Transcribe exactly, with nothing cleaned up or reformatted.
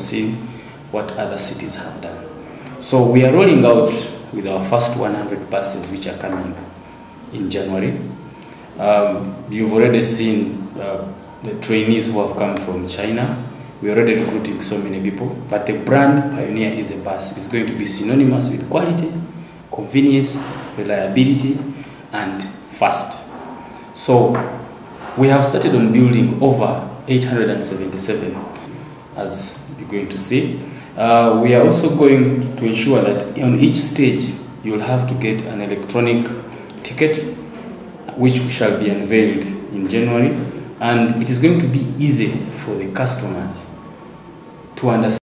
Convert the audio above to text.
seen what other cities have done. So we are rolling out with our first one hundred buses which are coming in January. Um, you've already seen uh, the trainees who have come from China. We're already recruiting so many people, but the brand Pioneer is a bus. It's going to be synonymous with quality, convenience, reliability, and fast. So we have started on building over eight hundred seventy-seven, as you're going to see. Uh, we are also going to ensure that on each stage you'll have to get an electronic ticket, which shall be unveiled in January, and it is going to be easy for the customers to understand